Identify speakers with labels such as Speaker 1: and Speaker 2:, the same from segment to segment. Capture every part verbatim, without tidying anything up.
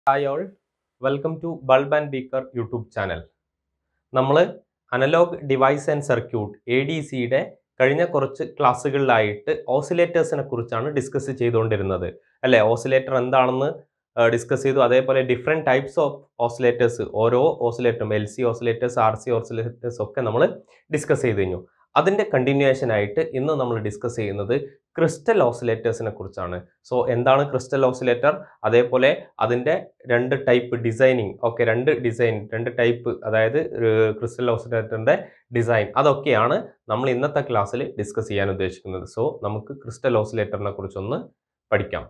Speaker 1: Hi all, welcome to Bulb and Beaker YouTube channel. നമ്മൾ analog device and circuit A D സിയുടെ കഴിഞ്ഞ കുറച്ച് ക്ലാസ്സുകളിലായിട്ട് ഓസിലേറ്റേഴ്സിനെ കുറിച്ചാണ് ഡിസ്കസ് ചെയ്തുകൊണ്ടിരുന്നത് അല്ലേ. ഓസിലേറ്റർ എന്താണെന്ന് ഡിസ്കസ് ചെയ്തു. അതേപോലെ ഡിഫറെൻറ്റ് ടൈപ്സ് ഓഫ് ഓസിലേറ്റേഴ്സ്, ഓരോ ഓസിലേറ്ററും L C oscillators, R C oscillators ഒക്കെ നമ്മൾ ഡിസ്കസ് ചെയ്ത് കഴിഞ്ഞു. അതിൻ്റെ കണ്ടിന്യൂവേഷൻ ആയിട്ട് ഇന്ന് നമ്മൾ ഡിസ്കസ് ചെയ്യുന്നത് ക്രിസ്റ്റൽ ഓസിലേറ്റേഴ്സിനെ കുറിച്ചാണ്. സോ എന്താണ് ക്രിസ്റ്റൽ ഓസിലേറ്റർ, അതേപോലെ അതിൻ്റെ രണ്ട് ടൈപ്പ് ഡിസൈനിങ്, ഓക്കെ രണ്ട് ഡിസൈൻ രണ്ട് ടൈപ്പ്, അതായത് ക്രിസ്റ്റൽ ഓസിലേറ്ററിൻ്റെ ഡിസൈൻ, അതൊക്കെയാണ് നമ്മൾ ഇന്നത്തെ ക്ലാസ്സിൽ ഡിസ്കസ് ചെയ്യാൻ ഉദ്ദേശിക്കുന്നത്. സോ നമുക്ക് ക്രിസ്റ്റൽ ഓസിലേറ്ററിനെ കുറിച്ചൊന്ന് പഠിക്കാം.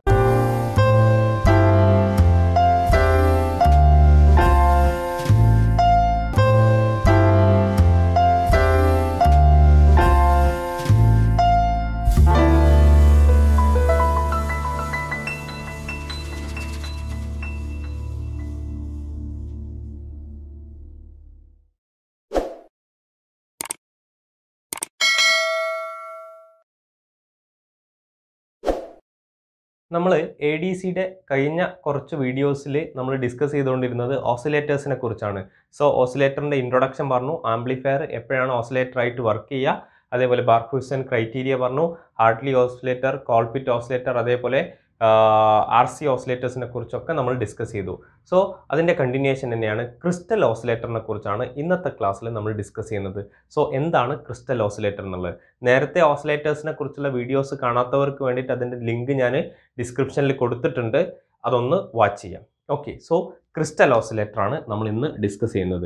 Speaker 1: നമ്മൾ എ ഡി സിയുടെ കഴിഞ്ഞ കുറച്ച് വീഡിയോസിൽ നമ്മൾ ഡിസ്കസ് ചെയ്തുകൊണ്ടിരുന്നത് ഓസിലേറ്റേഴ്സിനെ കുറിച്ചാണ്. സോ ഓസിലേറ്ററിൻ്റെ ഇൻട്രൊഡക്ഷൻ പറഞ്ഞു, ആംപ്ലിഫയർ എപ്പോഴാണ് ഓസിലേറ്റർ ആയിട്ട് വർക്ക് ചെയ്യുക, അതേപോലെ ബാർഖൂസൻ ക്രൈറ്റീരിയ പറഞ്ഞു, ഹാർട്ട്ലി ഓസിലേറ്റർ, കോൾപിറ്റ് ഓസിലേറ്റർ, അതേപോലെ ആർ സി ഓസിലേറ്റേഴ്സിനെ കുറിച്ചൊക്കെ നമ്മൾ ഡിസ്കസ് ചെയ്തു. സോ അതിൻ്റെ കണ്ടിന്യൂവേഷൻ തന്നെയാണ് ക്രിസ്റ്റൽ ഓസിലേറ്ററിനെ കുറിച്ചാണ് ഇന്നത്തെ ക്ലാസ്സിൽ നമ്മൾ ഡിസ്കസ് ചെയ്യുന്നത്. സോ എന്താണ് ക്രിസ്റ്റൽ ഓസിലേറ്റർ എന്നുള്ളത്, നേരത്തെ ഓസിലേറ്റേഴ്സിനെ കുറിച്ചുള്ള വീഡിയോസ് കാണാത്തവർക്ക് വേണ്ടിയിട്ട് അതിൻ്റെ ലിങ്ക് ഞാൻ ഡിസ്ക്രിപ്ഷനിൽ കൊടുത്തിട്ടുണ്ട്, അതൊന്ന് വാച്ച് ചെയ്യാം. ഓക്കെ, സോ ക്രിസ്റ്റൽ ഓസിലേറ്റർ ആണ് നമ്മൾ ഇന്ന് ഡിസ്കസ് ചെയ്യുന്നത്.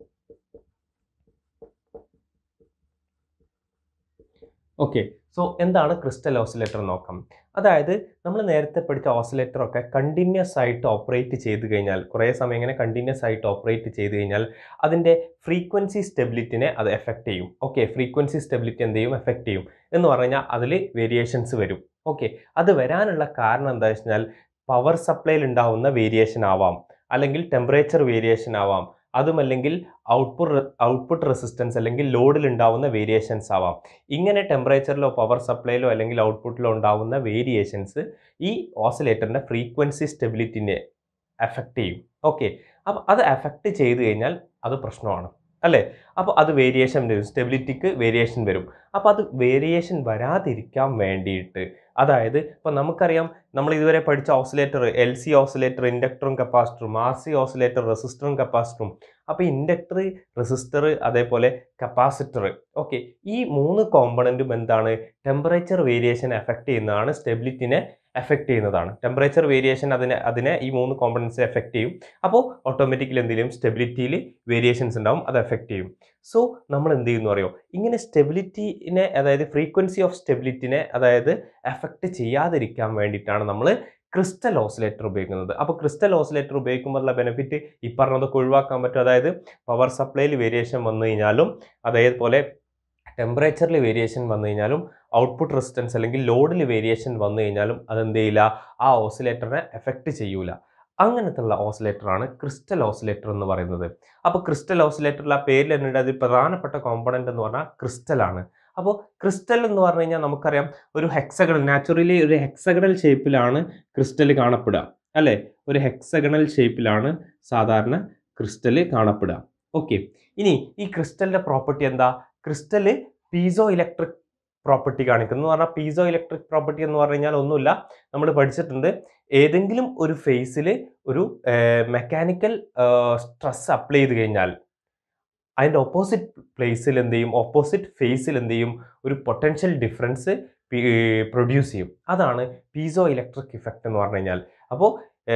Speaker 1: ഓക്കെ, സോ എന്താണ് ക്രിസ്റ്റൽ ഓസിലേറ്റർ നോക്കാം. അതായത് നമ്മൾ നേരത്തെ പഠിച്ച ഓസിലേറ്റർ ഒക്കെ കണ്ടിന്യൂസ് ആയിട്ട് ഓപ്പറേറ്റ് ചെയ്ത് കഴിഞ്ഞാൽ, കുറേ സമയം ഇങ്ങനെ കണ്ടിന്യൂസ് ആയിട്ട് ഓപ്പറേറ്റ് ചെയ്ത് കഴിഞ്ഞാൽ അതിൻ്റെ ഫ്രീക്വൻസി സ്റ്റെബിലിറ്റിനെ അത് എഫക്റ്റ് ചെയ്യും. ഓക്കെ, ഫ്രീക്വൻസി സ്റ്റെബിലിറ്റി എന്ത് ചെയ്യും, എഫക്റ്റ് ചെയ്യും എന്ന് പറഞ്ഞു കഴിഞ്ഞാൽ അതിൽ വേരിയേഷൻസ് വരും. ഓക്കെ, അത് വരാനുള്ള കാരണം എന്താ വെച്ചാൽ പവർ സപ്ലൈയിൽ ഉണ്ടാവുന്ന വേരിയേഷൻ ആവാം, അല്ലെങ്കിൽ ടെമ്പറേച്ചർ വേരിയേഷൻ ആവാം, അതുമല്ലെങ്കിൽ ഔട്ട്പുട്ട് ഔട്ട്പുട്ട് റെസിസ്റ്റൻസ് അല്ലെങ്കിൽ ലോഡിൽ ഉണ്ടാവുന്ന വേരിയേഷൻസ് ആവാം. ഇങ്ങനെ ടെമ്പറേച്ചറിലോ പവർ സപ്ലൈയിലോ അല്ലെങ്കിൽ ഔട്ട്പുട്ടിലോ ഉണ്ടാവുന്ന വേരിയേഷൻസ് ഈ ഓസിലേറ്ററിൻ്റെ ഫ്രീക്വൻസി സ്റ്റെബിലിറ്റിനെ എഫക്റ്റ് ചെയ്യും. ഓക്കെ, അപ്പോൾ അത് എഫക്റ്റ് ചെയ്ത് കഴിഞ്ഞാൽ അത് പ്രശ്നമാണ് അല്ലേ. അപ്പോൾ അത് വേരിയേഷൻ വരും, സ്റ്റെബിലിറ്റിക്ക് വേരിയേഷൻ വരും. അപ്പോൾ അത് വേരിയേഷൻ വരാതിരിക്കാൻ വേണ്ടിയിട്ട്, അതായത് ഇപ്പോൾ നമുക്കറിയാം നമ്മൾ ഇതുവരെ പഠിച്ച ഓസിലേറ്റർ എൽ സി ഓസിലേറ്റർ ഇൻഡക്ടറും കപ്പാസിറ്ററും, ആർ സി ഓസിലേറ്റർ റെസിസ്റ്ററും കപ്പാസിറ്ററും. അപ്പോൾ ഇൻഡക്ടർ, റെസിസ്റ്റർ, അതേപോലെ കപ്പാസിറ്റർ, ഓക്കെ ഈ മൂന്ന് കോമ്പണൻറ്റും എന്താണ്, ടെമ്പറേച്ചർ വേരിയേഷൻ എഫക്റ്റ് ചെയ്യുന്നതാണ്, സ്റ്റെബിലിറ്റിനെ എഫക്റ്റ് ചെയ്യുന്നതാണ്. ടെമ്പറേച്ചർ വേരിയേഷൻ അതിനെ അതിനെ ഈ മൂന്ന് കോമ്പണൻസ് എഫക്റ്റ് ചെയ്യും. അപ്പോൾ ഓട്ടോമാറ്റിക്കലി എന്തെങ്കിലും സ്റ്റെബിലിറ്റിയിൽ വേരിയേഷൻസ് ഉണ്ടാവും, അത് എഫക്റ്റ് ചെയ്യും. സോ നമ്മൾ എന്ത് ചെയ്യുന്നു അറിയോ, ഇങ്ങനെ സ്റ്റെബിലിറ്റിനെ, അതായത് ഫ്രീക്വൻസി ഓഫ് സ്റ്റെബിലിറ്റിനെ അതായത് എഫക്റ്റ് ചെയ്യാതിരിക്കാൻ വേണ്ടിയിട്ടാണ് നമ്മൾ ക്രിസ്റ്റൽ ഓസിലേറ്റർ ഉപയോഗിക്കുന്നത്. അപ്പോൾ ക്രിസ്റ്റൽ ഓസിലേറ്റർ ഉപയോഗിക്കുമ്പോഴുള്ള ബെനിഫിറ്റ് ഈ പറഞ്ഞതൊക്കെ ഒഴിവാക്കാൻ പറ്റും. അതായത് പവർ സപ്ലൈയിൽ വേരിയേഷൻ വന്നു കഴിഞ്ഞാലും, അതേപോലെ ടെമ്പറേച്ചറിൽ വേരിയേഷൻ വന്നു കഴിഞ്ഞാലും, ഔട്ട്പുട്ട് റെസിസ്റ്റൻസ് അല്ലെങ്കിൽ ലോഡിൽ വേരിയേഷൻ വന്നു കഴിഞ്ഞാലും അതെന്ത് ചെയ്യില്ല, ആ ഓസിലേറ്ററിനെ എഫക്റ്റ് ചെയ്യൂല. അങ്ങനത്തുള്ള ഓസിലേറ്ററാണ് ക്രിസ്റ്റൽ ഓസിലേറ്റർ എന്ന് പറയുന്നത്. അപ്പോൾ ക്രിസ്റ്റൽ ഓസിലേറ്ററിൽ ആ പേരിൽ തന്നെ അതിൽ പ്രധാനപ്പെട്ട കോമ്പണൻ്റ് എന്ന് പറഞ്ഞാൽ ക്രിസ്റ്റലാണ്. അപ്പോൾ ക്രിസ്റ്റൽ എന്ന് പറഞ്ഞു കഴിഞ്ഞാൽ നമുക്കറിയാം ഒരു ഹെക്സഗണൽ, നാച്ചുറലി ഒരു ഹെക്സഗണൽ ഷേപ്പിലാണ് ക്രിസ്റ്റൽ കാണപ്പെടുക അല്ലേ. ഒരു ഹെക്സഗണൽ ഷേപ്പിലാണ് സാധാരണ ക്രിസ്റ്റൽ കാണപ്പെടുക. ഓക്കെ, ഇനി ഈ ക്രിസ്റ്റലിൻ്റെ പ്രോപ്പർട്ടി എന്താ, ക്രിസ്റ്റൽ പീസോ ഇലക്ട്രിക് പ്രോപ്പർട്ടി കാണിക്കുന്നു എന്ന് പറഞ്ഞാൽ, പീസോ ഇലക്ട്രിക് പ്രോപ്പർട്ടി എന്ന് പറഞ്ഞു കഴിഞ്ഞാൽ ഒന്നുമില്ല, നമ്മൾ പഠിച്ചിട്ടുണ്ട് ഏതെങ്കിലും ഒരു ഫേസിൽ ഒരു മെക്കാനിക്കൽ സ്ട്രെസ് അപ്ലൈ ചെയ്ത് കഴിഞ്ഞാൽ അതിൻ്റെ ഓപ്പോസിറ്റ് പ്ലേസിൽ എന്ത് ചെയ്യും, ഓപ്പോസിറ്റ് ഫേസിൽ എന്ത് ചെയ്യും, ഒരു പൊട്ടൻഷ്യൽ ഡിഫറൻസ് പ്രൊഡ്യൂസ് ചെയ്യും. അതാണ് പീസോ ഇലക്ട്രിക് ഇഫക്റ്റ് എന്ന് പറഞ്ഞു കഴിഞ്ഞാൽ. അപ്പോൾ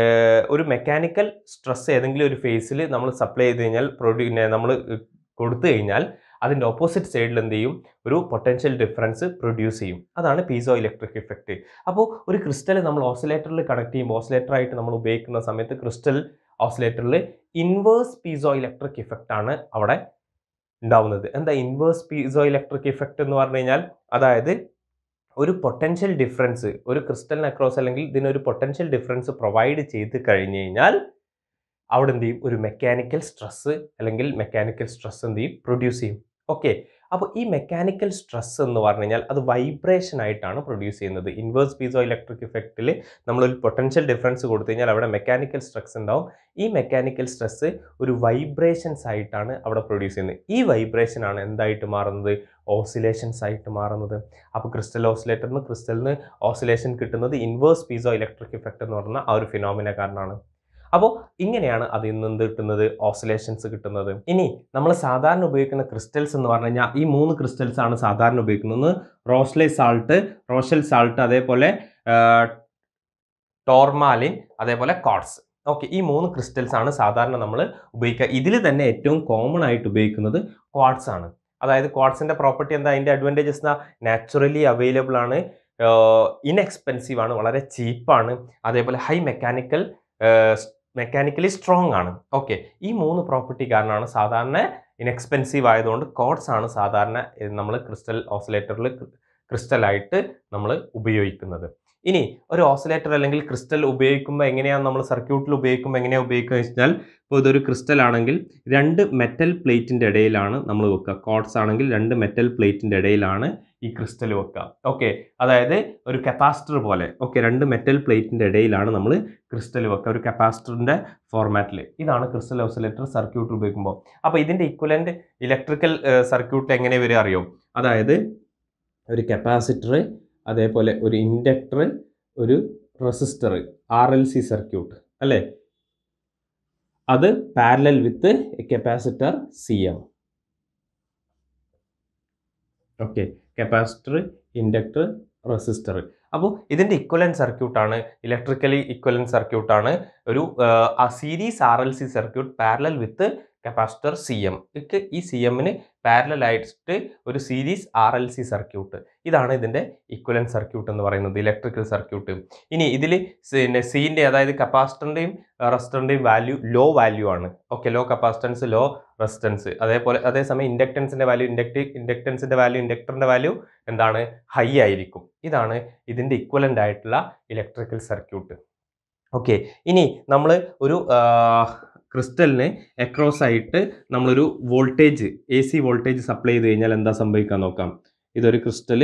Speaker 1: ഒരു മെക്കാനിക്കൽ സ്ട്രെസ് ഏതെങ്കിലും ഒരു ഫേസിൽ നമ്മൾ സപ്ലൈ ചെയ്ത് കഴിഞ്ഞാൽ, പ്രൊഡ്യൂ നമ്മൾ കൊടുത്തു കഴിഞ്ഞാൽ അതിൻ്റെ ഓപ്പോസിറ്റ് സൈഡിൽ എന്ത് ചെയ്യും, ഒരു പൊട്ടൻഷ്യൽ ഡിഫറൻസ് പ്രൊഡ്യൂസ് ചെയ്യും. അതാണ് പീസോ ഇലക്ട്രിക് ഇഫക്റ്റ്. അപ്പോൾ ഒരു ക്രിസ്റ്റൽ നമ്മൾ ഓസിലേറ്ററിൽ കണക്ട് ചെയ്യുമ്പോൾ, ഓസിലേറ്ററായിട്ട് നമ്മൾ ഉപയോഗിക്കുന്ന സമയത്ത് ക്രിസ്റ്റൽ ഓസിലേറ്ററിൽ ഇൻവേഴ്സ് പീസോ ഇലക്ട്രിക് ഇഫക്റ്റ് ആണ് അവിടെ ഉണ്ടാവുന്നത്. എന്താ ഇൻവേഴ്സ് പീസോ ഇലക്ട്രിക് ഇഫക്റ്റ് എന്ന് പറഞ്ഞു കഴിഞ്ഞാൽ, അതായത് ഒരു പൊട്ടൻഷ്യൽ ഡിഫറൻസ് ഒരു ക്രിസ്റ്റലിന് അക്രോസ് അല്ലെങ്കിൽ ഇതിനൊരു പൊട്ടൻഷ്യൽ ഡിഫറൻസ് പ്രൊവൈഡ് ചെയ്ത് കഴിഞ്ഞ് കഴിഞ്ഞാൽ അവിടെ എന്ത് ചെയ്യും, ഒരു മെക്കാനിക്കൽ സ്ട്രെസ് അല്ലെങ്കിൽ മെക്കാനിക്കൽ സ്ട്രെസ് എന്ത് ചെയ്യും, പ്രൊഡ്യൂസ് ചെയ്യും. ഓക്കെ, അപ്പോൾ ഈ മെക്കാനിക്കൽ സ്ട്രെസ് എന്ന് പറഞ്ഞു കഴിഞ്ഞാൽ അത് വൈബ്രേഷൻ ആയിട്ടാണ് പ്രൊഡ്യൂസ് ചെയ്യുന്നത്. ഇൻവേഴ്സ് പീസോ ഇലക്ട്രിക് ഇഫക്റ്റിൽ നമ്മളൊരു പൊട്ടൻഷ്യൽ ഡിഫറൻസ് കൊടുത്തു കഴിഞ്ഞാൽ അവിടെ മെക്കാനിക്കൽ സ്ട്രെസ് ഉണ്ടാവും. ഈ മെക്കാനിക്കൽ സ്ട്രെസ് ഒരു വൈബ്രേഷൻസ് ആയിട്ടാണ് അവിടെ പ്രൊഡ്യൂസ് ചെയ്യുന്നത്. ഈ വൈബ്രേഷൻ ആണ് എന്തായിട്ട് മാറുന്നത്? ഓസിലേഷൻസ് ആയിട്ട് മാറുന്നത്. അപ്പോൾ ക്രിസ്റ്റൽ ഓസിലേറ്ററിന് ക്രിസ്റ്റലിന് ഓസിലേഷൻ കിട്ടുന്നത് ഇൻവേഴ്സ് പീസോ ഇലക്ട്രിക് ഇഫക്റ്റ് എന്ന് പറയുന്ന ആ ഒരു ഫിനോമിന കാരണമാണ്. അപ്പോൾ ഇങ്ങനെയാണ് അതിൽ നിന്ന് എന്ത് കിട്ടുന്നത്? ഓസിലേഷൻസ് കിട്ടുന്നത്. ഇനി നമ്മൾ സാധാരണ ഉപയോഗിക്കുന്ന ക്രിസ്റ്റൽസ് എന്ന് പറഞ്ഞു കഴിഞ്ഞാൽ ഈ മൂന്ന് ക്രിസ്റ്റൽസ് ആണ് സാധാരണ ഉപയോഗിക്കുന്നത്. റോസ്ലെ സാൾട്ട്, റോഷൽ സാൾട്ട്, അതേപോലെ ടോർമാലിൻ, അതേപോലെ ക്വാർട്സ്. ഓക്കെ, ഈ മൂന്ന് ക്രിസ്റ്റൽസ് ആണ് സാധാരണ നമ്മൾ ഉപയോഗിക്കുക. ഇതിൽ തന്നെ ഏറ്റവും കോമൺ ആയിട്ട് ഉപയോഗിക്കുന്നത് ക്വാർട്സ് ആണ്. അതായത് ക്വാർട്സിന്റെ പ്രോപ്പർട്ടി എന്താ? അതിൻ്റെ അഡ്വാൻറ്റേജസ് എന്താ? നാച്ചുറലി അവൈലബിൾ ആണ്, ഇൻഎക്സ്പെൻസീവ് ആണ്, വളരെ ചീപ്പാണ്, അതേപോലെ ഹൈ മെക്കാനിക്കൽ മെക്കാനിക്കലി സ്ട്രോങ് ആണ്. ഓക്കെ, ഈ മൂന്ന് പ്രോപ്പർട്ടി കാരണമാണ് സാധാരണ ഇൻഎക്സ്പെൻസീവ് ആയതുകൊണ്ട് ക്വാർട്സ് ആണ് സാധാരണ നമ്മൾ ക്രിസ്റ്റൽ ഓസിലേറ്ററിൽ ക്രിസ്റ്റലായിട്ട് നമ്മൾ ഉപയോഗിക്കുന്നത്. ഇനി ഒരു ഓസിലേറ്റർ അല്ലെങ്കിൽ ക്രിസ്റ്റൽ ഉപയോഗിക്കുമ്പോൾ എങ്ങനെയാണ് നമ്മൾ സർക്യൂട്ടിൽ ഉപയോഗിക്കുമ്പോൾ എങ്ങനെയാണ് ഉപയോഗിക്കുക വെച്ചാൽ, ഇപ്പോൾ ഇതൊരു ക്രിസ്റ്റൽ ആണെങ്കിൽ രണ്ട് മെറ്റൽ പ്ലേറ്റിൻ്റെ ഇടയിലാണ് നമ്മൾ വെക്കുക. ക്വാർട്സ് ആണെങ്കിൽ രണ്ട് മെറ്റൽ പ്ലേറ്റിൻ്റെ ഇടയിലാണ് ഈ ക്രിസ്റ്റൽ വെക്കുക. ഓക്കെ, അതായത് ഒരു കപ്പാസിറ്റർ പോലെ. ഓക്കെ, രണ്ട് മെറ്റൽ പ്ലേറ്റിൻ്റെ ഇടയിലാണ് നമ്മൾ ക്രിസ്റ്റൽ വെക്കുക ഒരു കപ്പാസിറ്ററിൻ്റെ ഫോർമാറ്റിൽ. ഇതാണ് ക്രിസ്റ്റൽ ഓസിലേറ്റർ സർക്യൂട്ട് ഉപയോഗിക്കുമ്പോൾ. അപ്പോൾ ഇതിൻ്റെ ഇക്വലൻ്റ് ഇലക്ട്രിക്കൽ സർക്യൂട്ട് എങ്ങനെ വരിക അറിയോ? അതായത് ഒരു കപ്പാസിറ്റർ, അതേപോലെ ഒരു ഇൻഡക്ടർ, ഒരു resistor, R L C circuit അല്ലേ, അത് parallel with capacitor C M. Okay, capacitor, inductor, resistor. അപ്പോൾ ഇതിൻ്റെ ഇക്വലൻറ്റ് സർക്യൂട്ടാണ്, ഇലക്ട്രിക്കലി ഇക്വലൻറ്റ് സർക്യൂട്ടാണ് ഒരു series R L C circuit parallel with capacitor C M. ഈ സി എമ്മിന് പാരലൽ ആയിട്ട് ഒരു series R L C circuit. ഇതാണ് ഇതിൻ്റെ ഇക്വലൻറ്റ് സർക്യൂട്ട് എന്ന് പറയുന്നത്, ഇലക്ട്രിക്കൽ സർക്യൂട്ട്. ഇനി ഇതിൽ പിന്നെ സീൻ്റെ അതായത് കപ്പാസിറ്ററിൻ്റെയും റെസിസ്റ്ററിൻ്റെയും വാല്യൂ ലോ വാല്യൂ ആണ്. Okay, low capacitance, low resistance. അതേപോലെ അതേസമയം ഇൻഡക്റ്റൻസിൻ്റെ വാല്യൂ ഇൻഡക്ടി ഇൻഡക്റ്റൻസിൻ്റെ വാല്യൂ ഇൻഡക്ടറിൻ്റെ വാല്യൂ എന്താണ്? ഹൈ ആയിരിക്കും. ഇതാണ് ഇതിൻ്റെ ഇക്വലൻ്റ് ആയിട്ടുള്ള ഇലക്ട്രിക്കൽ സർക്യൂട്ട്. ഓക്കെ, ഇനി നമ്മൾ ഒരു ക്രിസ്റ്റലിന് അക്രോസ് ആയിട്ട് നമ്മളൊരു voltage, A C voltage supply ചെയ്ത് കഴിഞ്ഞാൽ എന്താ സംഭവിക്കാൻ നോക്കാം. ഇതൊരു ക്രിസ്റ്റൽ.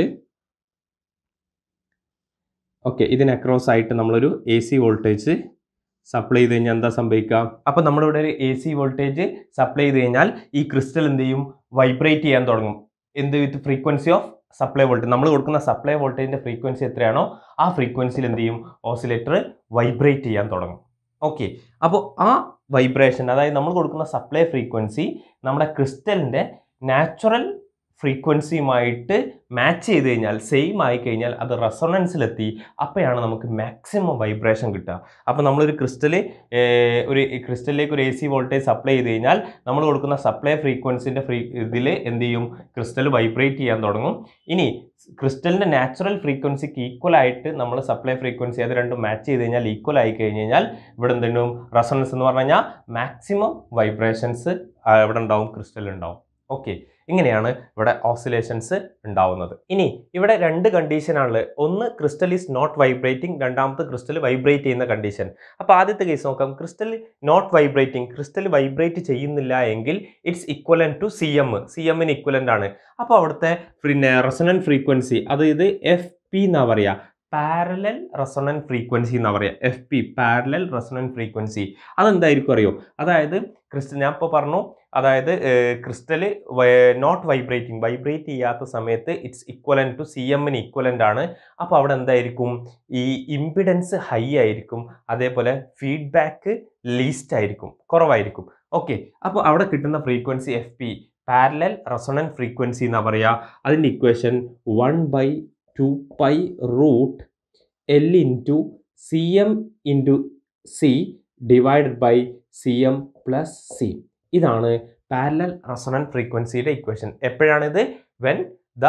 Speaker 1: ഓക്കെ, ഇതിന് അക്രോസ് ആയിട്ട് നമ്മളൊരു എ സി വോൾട്ടേജ് സപ്ലൈ ചെയ്ത് കഴിഞ്ഞാൽ എന്താ സംഭവിക്കുക? അപ്പോൾ നമ്മളിവിടെ ഒരു എ സി വോൾട്ടേജ് സപ്ലൈ ചെയ്ത് കഴിഞ്ഞാൽ ഈ ക്രിസ്റ്റൽ എന്ത് ചെയ്യും? വൈബ്രേറ്റ് ചെയ്യാൻ തുടങ്ങും. എന്ത്? With frequency of supply voltage. നമ്മൾ കൊടുക്കുന്ന സപ്ലൈ വോൾട്ടേജിൻ്റെ ഫ്രീക്വൻസി എത്രയാണോ ആ ഫ്രീക്വൻസിയിൽ എന്ത് ചെയ്യും? ഓസിലേറ്റർ വൈബ്രേറ്റ് ചെയ്യാൻ തുടങ്ങും. ഓക്കെ, അപ്പോൾ ആ വൈബ്രേഷൻ, അതായത് നമ്മൾ കൊടുക്കുന്ന സപ്ലൈ ഫ്രീക്വൻസി നമ്മുടെ ക്രിസ്റ്റലിൻ്റെ നാച്ചുറൽ ഫ്രീക്വൻസിയുമായിട്ട് മാച്ച് ചെയ്ത് കഴിഞ്ഞാൽ, സെയിം ആയി കഴിഞ്ഞാൽ അത് റെസൊണൻസിലെത്തി. അപ്പോഴാണ് നമുക്ക് മാക്സിമം വൈബ്രേഷൻ കിട്ടുക. അപ്പോൾ നമ്മളൊരു ക്രിസ്റ്റൽ ഒരു ക്രിസ്റ്റലിലേക്ക് ഒരു എ സി വോൾട്ടേജ് സപ്ലൈ ചെയ്ത് കഴിഞ്ഞാൽ നമ്മൾ കൊടുക്കുന്ന സപ്ലൈ ഫ്രീക്വൻസിൻ്റെ ഫ്രീ ഇതിൽ എന്ത് ചെയ്യും? ക്രിസ്റ്റൽ വൈബ്രേറ്റ് ചെയ്യാൻ തുടങ്ങും. ഇനി ക്രിസ്റ്റലിൻ്റെ നാച്ചുറൽ ഫ്രീക്വൻസിക്ക് ഈക്വൽ ആയിട്ട് നമ്മൾ സപ്ലൈ ഫ്രീക്വൻസി അത് രണ്ടും മാച്ച് ചെയ്ത് കഴിഞ്ഞാൽ, ഈക്വൽ ആയി കഴിഞ്ഞ് കഴിഞ്ഞാൽ ഇവിടെ എന്തുണ്ടാവും? റെസൊണൻസ് എന്ന് പറഞ്ഞു കഴിഞ്ഞാൽ മാക്സിമം വൈബ്രേഷൻസ് ഇവിടെ ഉണ്ടാവും, ക്രിസ്റ്റൽ ഉണ്ടാവും. ഓക്കെ, ഇങ്ങനെയാണ് ഇവിടെ ഓസിലേഷൻസ് ഉണ്ടാവുന്നത്. ഇനി ഇവിടെ രണ്ട് കണ്ടീഷനാണുള്ളത്. ഒന്ന് ക്രിസ്റ്റൽ ഈസ് നോട്ട് വൈബ്രേറ്റിംഗ്, രണ്ടാമത്തെ ക്രിസ്റ്റൽ വൈബ്രേറ്റ് ചെയ്യുന്ന കണ്ടീഷൻ. അപ്പോൾ ആദ്യത്തെ കേസ് നോക്കാം. Crystal not vibrating, crystal vibrate ചെയ്യുന്നില്ല എങ്കിൽ it's equivalent to C M. C എമ്മിന് ഇക്വലന്റ് ആണ്. അപ്പോൾ അവിടുത്തെ പിന്നെ റെസൊണന്റ് ഫ്രീക്വൻസി, അതായത് എഫ് പി എന്നാ പറയുക, പാരലൽ റെസൊണന്റ് ഫ്രീക്വൻസി എന്നാ പറയുക. F P, parallel resonant frequency. അതെന്തായിരിക്കും അറിയോ? അതായത് ക്രിസ്റ്റൽ, ഞാൻ ഇപ്പോൾ പറഞ്ഞു, അതായത് ക്രിസ്റ്റൽ നോട്ട് വൈബ്രേറ്റിംഗ്, വൈബ്രേറ്റ് ചെയ്യാത്ത സമയത്ത് ഇറ്റ്സ് ഇക്വലന്റ് ടു സി എമ്മിന് ഇക്വലന്റ് ആണ്. അപ്പോൾ അവിടെ എന്തായിരിക്കും? ഈ ഇംപിഡൻസ് ഹൈ ആയിരിക്കും, അതേപോലെ ഫീഡ്ബാക്ക് ലീസ്റ്റ് ആയിരിക്കും, കുറവായിരിക്കും. ഓക്കെ, അപ്പോൾ അവിടെ കിട്ടുന്ന frequency F P, parallel resonant frequency എന്നാ പറയുക. അതിൻ്റെ equation one by two pi root L into C M into C divided by C M plus C. ഇതാണ് പാരലൽ റെസൊണന്റ് ഫ്രീക്വൻസിയുടെ ഇക്വേഷൻ. എപ്പോഴാണിത്? When the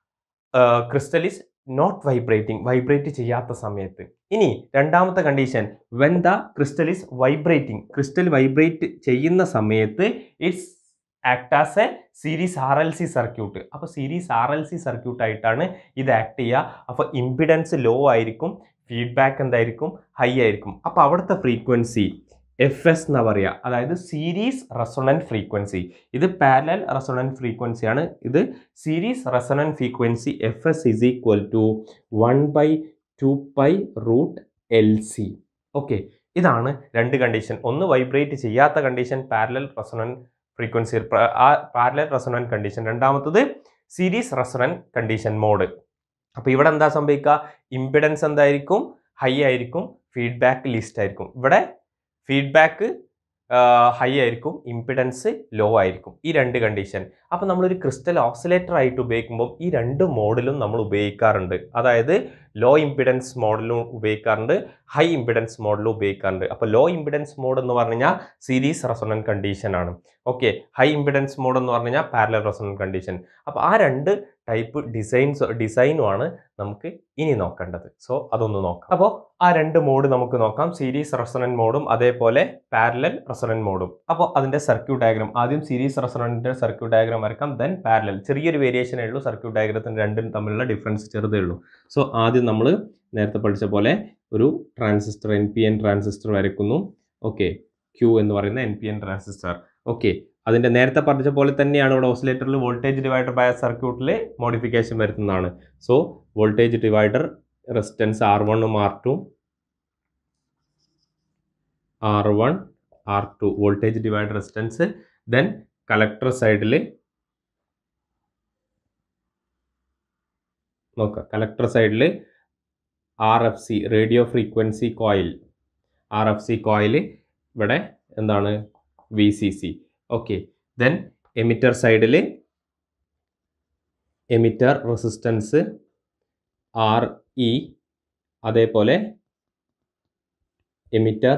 Speaker 1: crystal is not vibrating, vibrate ചെയ്യാത്ത സമയത്ത്. ഇനി രണ്ടാമത്തെ condition, when the crystal is vibrating, crystal vibrate ചെയ്യുന്ന സമയത്ത് it's act as a series R L C circuit. അപ്പോൾ series R L C circuit ആയിട്ടാണ് ഇത് ആക്ട് ചെയ്യുക. അപ്പോൾ ഇംപിഡൻസ് ലോ ആയിരിക്കും, ഫീഡ്ബാക്ക് എന്തായിരിക്കും? ഹൈ ആയിരിക്കും. അപ്പോൾ അവിടുത്തെ ഫ്രീക്വൻസി എഫ് എസ് എന്നാ പറയുക, അതായത് സീരീസ് റെസൊണന്റ് ഫ്രീക്വൻസി. ഇത് പാരലൽ റെസൊണന്റ് ഫ്രീക്വൻസി ആണ്. ഇത് series resonant frequency F S is equal to one by two pi root L C. Okay, ഇതാണ് രണ്ട് കണ്ടീഷൻ. ഒന്ന് വൈബ്രേറ്റ് ചെയ്യാത്ത കണ്ടീഷൻ പാരലൽ റെസൊണന്റ് ഫ്രീക്വൻസി, ആ പാരലൽ റെസൊണന്റ് കണ്ടീഷൻ. രണ്ടാമത്തത് series resonant condition mode. അപ്പോൾ ഇവിടെ എന്താ സംഭവിക്കുക? ഇംപിഡൻസ് എന്തായിരിക്കും? ഹൈ ആയിരിക്കും, ഫീഡ്ബാക്ക് ലീസ്റ്റ് ആയിരിക്കും. ഇവിടെ ഫീഡ്ബാക്ക് ഹൈ ആയിരിക്കും, ഇംപിഡൻസ് ലോ ആയിരിക്കും. ഈ രണ്ട് കണ്ടീഷൻ. അപ്പോൾ നമ്മളൊരു ക്രിസ്റ്റൽ ഓസിലേറ്റർ ആയിട്ട് ഉപയോഗിക്കുമ്പോൾ ഈ രണ്ട് മോഡിലും നമ്മൾ ഉപയോഗിക്കാറുണ്ട്. അതായത് ലോ ഇംപിഡൻസ് മോഡലും ഉപയോഗിക്കാറുണ്ട്, ഹൈ ഇംപിഡൻസ് മോഡലും ഉപയോഗിക്കാറുണ്ട്. അപ്പോൾ ലോ ഇംപിഡൻസ് മോഡ് എന്ന് പറഞ്ഞു കഴിഞ്ഞാൽ സീരീസ് റെസൊണന്റ് കണ്ടീഷൻ ആണ്. ഓക്കെ, ഹൈ ഇംപിഡൻസ് മോഡ് എന്ന് പറഞ്ഞു കഴിഞ്ഞാൽ പാരലൽ റെസൊണന്റ് കണ്ടീഷൻ. അപ്പോൾ ആ രണ്ട് ടൈപ്പ് ഡിസൈൻസ് ഡിസൈനുമാണ് നമുക്ക് ഇനി നോക്കേണ്ടത്. സോ അതൊന്ന് നോക്കാം. അപ്പോൾ ആ രണ്ട് മോഡ് നമുക്ക് നോക്കാം, സീരീസ് റെസൊണന്റ് മോഡും അതേപോലെ പാരലൽ റെസൊണന്റ് മോഡും. അപ്പോൾ അതിന്റെ സർക്യൂട്ട് ഡയഗ്രാം, ആദ്യം സീരീസ് റെസൊണന്റിന്റെ സർക്യൂട്ട് ഡയഗ്രാം വരക്കാം, ദെൻ പാരലൽ. ചെറിയൊരു വേരിയേഷനേ ഉള്ളൂ സർക്യൂട്ട് ഡയഗ്രത്തിന്, രണ്ടും തമ്മിലുള്ള ഡിഫറൻസ് ചെറുതേ ഉള്ളൂ. സോ ആദ്യം നമ്മൾ നേരത്തെ പഠിച്ച പോലെ ഒരു transistor, N P N transistor വരയ്ക്കുന്നു. ഓക്കെ, ക്യൂ എന്ന് പറയുന്ന N P N transistor. Okay, അതിൻ്റെ നേരത്തെ പറഞ്ഞ പോലെ തന്നെയാണ് ഇവിടെ ഓസിലേറ്ററിൽ വോൾട്ടേജ് ഡിവൈഡർ ബൈ സർക്യൂട്ടിൽ മോഡിഫിക്കേഷൻ വരുത്തുന്നതാണ്. So voltage divider resistance R വണ്ണും R two R one R two voltage divider resistance. Then collector സൈഡിൽ നോക്കാം, കളക്ടർ സൈഡിൽ R F C radio frequency coil, R F C coil ഇവിടെ എന്താണ് V C C. Okay, then emitter സൈഡിൽ emitter resistance R E, അതേപോലെ emitter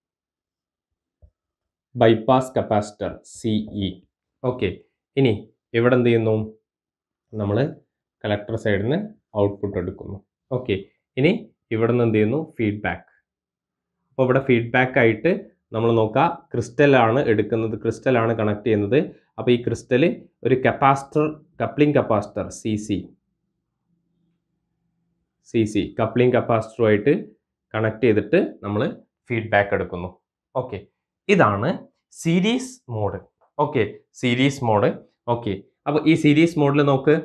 Speaker 1: bypass capacitor C E. Okay, ഇനി ഇവിടെ എന്ത് ചെയ്യുന്നു? നമ്മൾ കളക്ടർ സൈഡിൽ നിന്ന് ഔട്ട്പുട്ട് എടുക്കുന്നു. ഓക്കെ, ഇനി ഇവിടെ നിന്ന് എന്ത് ചെയ്യുന്നു? ഫീഡ്ബാക്ക്. അപ്പോൾ ഇവിടെ ഫീഡ്ബാക്ക് ആയിട്ട് നമ്മൾ നോക്കുക, ക്രിസ്റ്റലാണ് എടുക്കുന്നത്, ക്രിസ്റ്റലാണ് കണക്ട് ചെയ്യുന്നത്. അപ്പോൾ ഈ ക്രിസ്റ്റൽ ഒരു capacitor, coupling capacitor C C C C coupling കപ്പാസിറ്ററുമായിട്ട് കണക്ട് ചെയ്തിട്ട് നമ്മൾ ഫീഡ്ബാക്ക് എടുക്കുന്നു. ഓക്കെ, ഇതാണ് series mode. Okay, series mode. Okay, അപ്പോൾ ഈ സീരീസ് മോഡിൽ നോക്ക്,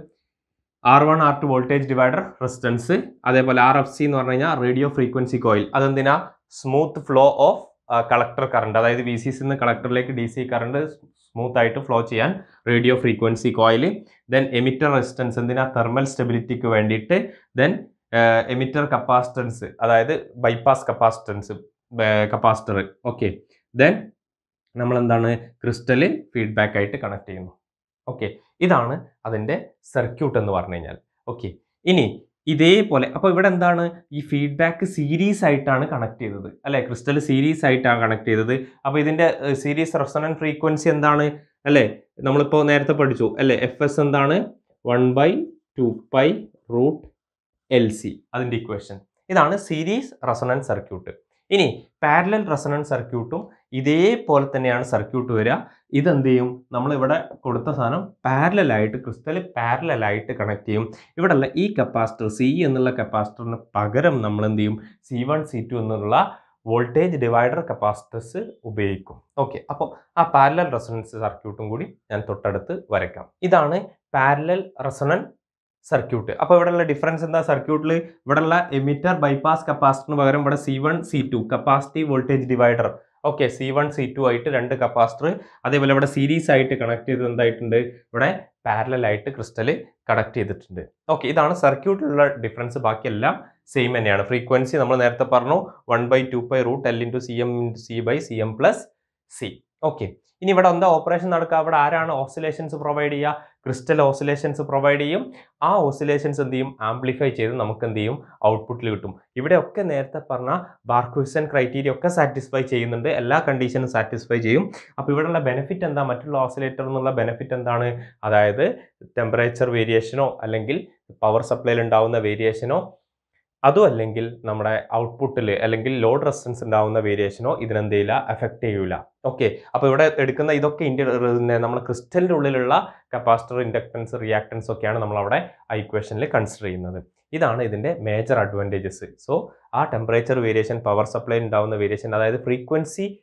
Speaker 1: R one R two voltage divider resistance, അതേപോലെ ആർ എഫ് സി എന്ന് പറഞ്ഞു കഴിഞ്ഞാൽ റേഡിയോ ഫ്രീക്വൻസി കോയിൽ. അതെന്തിനാ? Smooth flow of collector current, അതായത് വി സി സിന്ന് കളക്ടറിലേക്ക് ഡി സി കറണ്ട് സ്മൂത്ത് ആയിട്ട് ഫ്ലോ ചെയ്യാൻ radio frequency coil. Then emitter resistance എന്തിനാ? തെർമൽ സ്റ്റെബിലിറ്റിക്ക് വേണ്ടിയിട്ട്. ദെൻ എമിറ്റർ കപ്പാസിറ്റൻസ്, അതായത് bypass capacitance capacitor. Okay, then നമ്മൾ എന്താണ്? ക്രിസ്റ്റൽ ഫീഡ്ബാക്ക് ആയിട്ട് കണക്ട് ചെയ്യുന്നു. ഓക്കെ, ഇതാണ് അതിൻ്റെ സർക്യൂട്ട് എന്ന് പറഞ്ഞു കഴിഞ്ഞാൽ. ഓക്കെ, ഇനി ഇതേപോലെ അപ്പോൾ ഇവിടെ എന്താണ്? ഈ ഫീഡ്ബാക്ക് സീരീസ് ആയിട്ടാണ് കണക്ട് ചെയ്തത്, അല്ലേ? ക്രിസ്റ്റൽ സീരീസ് ആയിട്ടാണ് കണക്ട് ചെയ്തത്. അപ്പോൾ ഇതിൻ്റെ സീരീസ് റെസൊണന്റ് ഫ്രീക്വൻസി എന്താണ്, അല്ലേ? നമ്മളിപ്പോൾ നേരത്തെ പഠിച്ചു, അല്ലേ? എഫ് എസ് എന്താണ്? One by two pi root L C, അതിൻ്റെ ഇക്വേഷൻ. ഇതാണ് സീരീസ് റെസൊണന്റ് സർക്യൂട്ട്. ഇനി പാരലൽ റെസൊണന്റ് സർക്യൂട്ടും ഇതേപോലെ തന്നെയാണ് സർക്യൂട്ട് വരിക. ഇതെന്ത് ചെയ്യും? നമ്മളിവിടെ കൊടുത്ത സാധനം പാരലലായിട്ട്, ക്രിസ്റ്റൽ പാരലലായിട്ട് കണക്ട് ചെയ്യും. ഇവിടെ ഉള്ള ഈ കപ്പാസിറ്റർ സി എന്നുള്ള കപ്പാസിറ്ററിന് പകരം നമ്മൾ എന്ത് ചെയ്യും? സി വൺ സി ടു എന്നുള്ള വോൾട്ടേജ് ഡിവൈഡർ കപ്പാസിറ്റേഴ്സ് ഉപയോഗിക്കും. ഓക്കെ, അപ്പോൾ ആ പാരലൽ റെസൊണൻസ് സർക്യൂട്ടും കൂടി ഞാൻ തൊട്ടടുത്ത് വരയ്ക്കാം. ഇതാണ് പാരലൽ റെസൊണന്റ് സർക്യൂട്ട്. അപ്പോൾ ഇവിടെയുള്ള ഡിഫറൻസ് എന്താ? സർക്യൂട്ടിൽ ഇവിടെയുള്ള എമിറ്റർ ബൈപ്പാസ് കപ്പാസിറ്ററിന് പകരം ഇവിടെ C one C two capacitive voltage divider. Okay, C one C two ആയിട്ട് രണ്ട് കപ്പാസിറ്റർ, അതേപോലെ ഇവിടെ സീരീസ് ആയിട്ട് കണക്ട് ചെയ്ത് എന്തായിട്ടുണ്ട്? ഇവിടെ പാരലൽ ആയിട്ട് ക്രിസ്റ്റൽ കണക്ട് ചെയ്തിട്ടുണ്ട്. ഓക്കെ, ഇതാണ് സർക്യൂട്ടിലുള്ള ഡിഫറൻസ്. ബാക്കിയെല്ലാം സെയിം തന്നെയാണ്. ഫ്രീക്വൻസി നമ്മൾ നേരത്തെ പറഞ്ഞു, one by two pi root L into C M into C by C M plus C. Okay, ഇനി ഇവിടെ എന്താ ഓപ്പറേഷൻ നടക്കുക? അവിടെ ആരാണ് ഓസിലേഷൻസ് പ്രൊവൈഡ് ചെയ്യുക? ക്രിസ്റ്റൽ ഓസിലേഷൻസ് പ്രൊവൈഡ് ചെയ്യും. ആ ഓസിലേഷൻസ് എന്ത് ചെയ്യും? ആംപ്ലിഫൈ ചെയ്ത് നമുക്ക് എന്ത് ചെയ്യും? ഔട്ട്പുട്ടിൽ കിട്ടും. ഇവിടെയൊക്കെ നേരത്തെ പറഞ്ഞ ബാർക്യൂസൻ ക്രൈറ്റീരിയ ഒക്കെ സാറ്റിസ്ഫൈ ചെയ്യുന്നുണ്ട്, എല്ലാ കണ്ടീഷനും സാറ്റിസ്ഫൈ ചെയ്യും. അപ്പോൾ ഇവിടെയുള്ള ബെനിഫിറ്റ് എന്താ? മറ്റുള്ള ഓസിലേറ്റർ എന്നുള്ള ബെനിഫിറ്റ് എന്താണ്? അതായത് ടെമ്പറേച്ചർ വേരിയേഷനോ അല്ലെങ്കിൽ പവർ സപ്ലൈയിൽ ഉണ്ടാവുന്ന വേരിയേഷനോ, അതും അല്ലെങ്കിൽ നമ്മുടെ ഔട്ട്പുട്ടിൽ അല്ലെങ്കിൽ ലോഡ് റെസിസ്റ്റൻസ് ഉണ്ടാവുന്ന വേരിയേഷനോ ഇതിനെന്ത് ചെയ്യില്ല? എഫക്റ്റ് ചെയ്യൂല. ഓക്കെ, അപ്പോൾ ഇവിടെ എടുക്കുന്ന ഇതൊക്കെ ഇന്ത്യ നമ്മുടെ ക്രിസ്റ്റലിൻ്റെ ഉള്ളിലുള്ള കപ്പാസിറ്റർ, ഇൻഡക്ടൻസ്, റിയാക്ടൻസ് ഒക്കെയാണ് നമ്മളവിടെ ആ ഇക്വേഷനിൽ കൺസിഡർ ചെയ്യുന്നത്. ഇതാണ് ഇതിൻ്റെ മേജർ അഡ്വാൻറ്റേജസ്. സോ ആ ടെമ്പറേച്ചർ വേരിയേഷൻ, പവർ സപ്ലൈ ഉണ്ടാവുന്ന വേരിയേഷൻ, അതായത് ഫ്രീക്വൻസി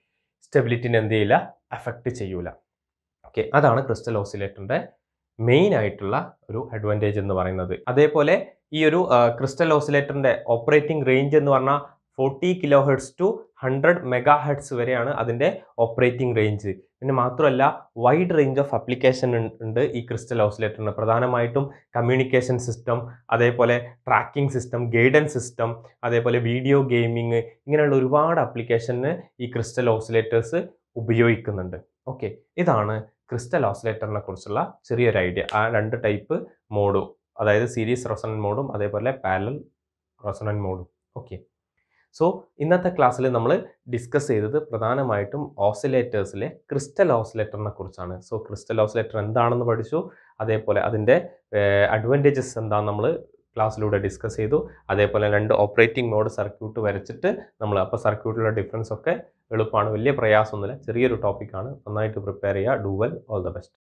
Speaker 1: സ്റ്റെബിലിറ്റിനെ എന്ത് ചെയ്യില്ല, അഫക്റ്റ് ചെയ്യൂല. ഓക്കെ, അതാണ് ക്രിസ്റ്റൽ ഓസിലേറ്ററിൻ്റെ മെയിൻ ആയിട്ടുള്ള ഒരു അഡ്വാൻറ്റേജ് എന്ന് പറയുന്നത്. അതേപോലെ ഈ ഒരു ക്രിസ്റ്റൽ ഓസിലേറ്ററിൻ്റെ ഓപ്പറേറ്റിംഗ് റേഞ്ച് എന്ന് പറഞ്ഞാൽ forty kilohertz to hundred megahertz വരെയാണ് അതിൻ്റെ ഓപ്പറേറ്റിംഗ് റേഞ്ച്. പിന്നെ മാത്രമല്ല വൈഡ് റേഞ്ച് ഓഫ് ആപ്ലിക്കേഷൻ ഉണ്ട് ഈ ക്രിസ്റ്റൽ ഓസിലേറ്ററിന്. പ്രധാനമായിട്ടും കമ്മ്യൂണിക്കേഷൻ സിസ്റ്റം, അതേപോലെ ട്രാക്കിംഗ് സിസ്റ്റം, ഗൈഡൻസ് സിസ്റ്റം, അതേപോലെ വീഡിയോ ഗെയിമിങ്, ഇങ്ങനെയുള്ള ഒരുപാട് ആപ്ലിക്കേഷന് ഈ ക്രിസ്റ്റൽ ഓസിലേറ്റേഴ്സ് ഉപയോഗിക്കുന്നുണ്ട്. ഓക്കെ, ഇതാണ് ക്രിസ്റ്റൽ ഓസിലേറ്ററിനെ കുറിച്ചുള്ള ചെറിയൊരു ഐഡിയ. ആ രണ്ട് ടൈപ്പ് മോഡും, അതായത് സീരീസ് റെസൊണന്റ് മോഡും അതേപോലെ പാരലൽ റെസൊണന്റ് മോഡും. ഓക്കെ, സോ ഇന്നത്തെ ക്ലാസ്സിൽ നമ്മൾ ഡിസ്കസ് ചെയ്തത് പ്രധാനമായിട്ടും ഓസിലേറ്റേഴ്സിലെ ക്രിസ്റ്റൽ ഓസിലേറ്ററിനെ കുറിച്ചാണ്. സോ ക്രിസ്റ്റൽ ഓസിലേറ്റർ എന്താണെന്ന് പഠിച്ചു, അതേപോലെ അതിൻ്റെ അഡ്വാൻറ്റേജസ് എന്താണെന്ന് നമ്മൾ ക്ലാസ്സിലൂടെ ഡിസ്കസ് ചെയ്തു. അതേപോലെ രണ്ട് ഓപ്പറേറ്റിംഗ് മോഡ് സർക്യൂട്ട് വരച്ചിട്ട് നമ്മൾ, അപ്പോൾ സർക്യൂട്ടിലുള്ള ഡിഫറൻസ് ഒക്കെ എളുപ്പമാണ്, വലിയ പ്രയാസമൊന്നുമില്ല, ചെറിയൊരു ടോപ്പിക്കാണ്. നന്നായിട്ട് പ്രിപ്പയർ ചെയ്യുക. Do well, all the best.